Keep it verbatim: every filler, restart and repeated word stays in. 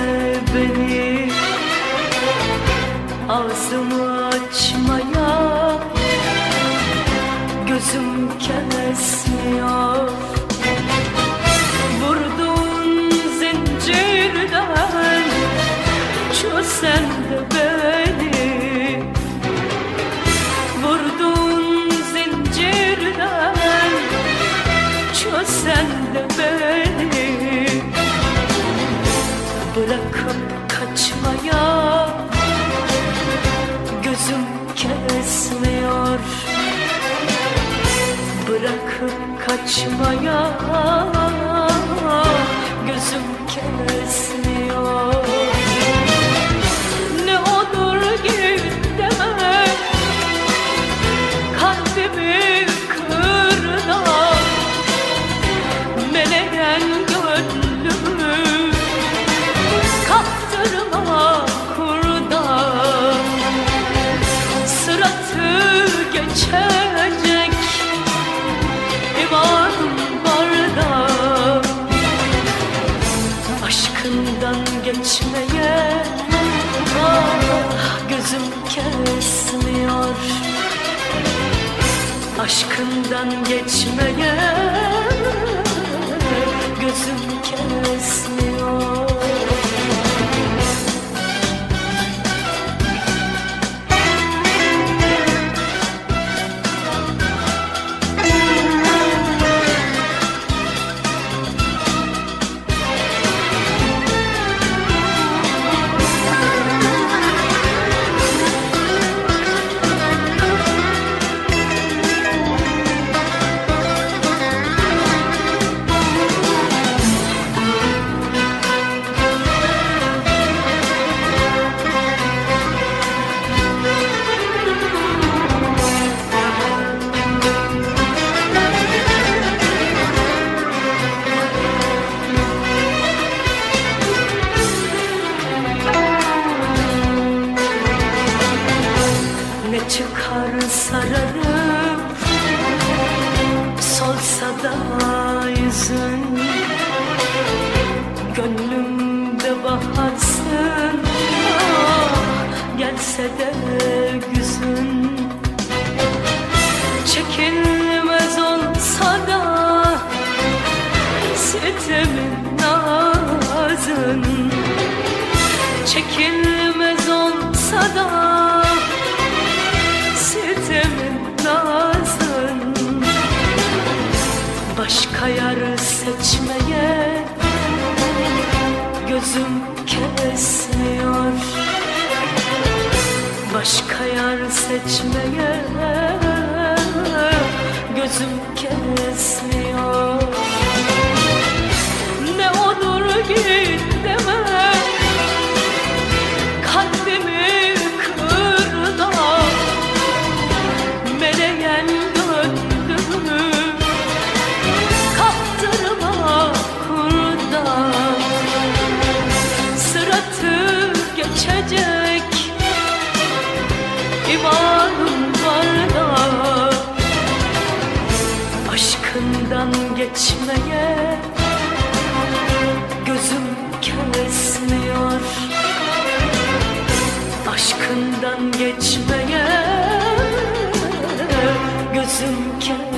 beni, ağzımı açmaya gözüm kesmiyor. Vurduğun zincirden çözsen de beni, vurduğun zincirden çözsen de beni, bırakıp kaçmaya gözüm kesmiyor. Bırakıp kaçmaya gözüm kesmiyor. Ne olur git deme, kalbimi kırma, meleğen gönlümü kaptırma kurda. Sıratı geçecek imanım var da, aşkından geçmeye ah, gözüm kesmiyor. Aşkından geçmeye gözüm kesmiyor. Ne çıkar sararıp solsa da yüzün, gönlümde baharsın ah, gelse de güzün. Çekilmez olsa da sitemin nazın, çekilmez olsa da sitemin nazın. Başka yar seçmeye gözüm kesmiyor. Başka yar seçmeye gözüm kesmiyor. Ne olur git deme, kalbimi kırma, meleğen gönlümü kaptırma kurda. Sıratı geçecek imanım var da, aşkından geçmeye gözüm kesmiyor. Aşkından geçmeye gözüm kesmiyor.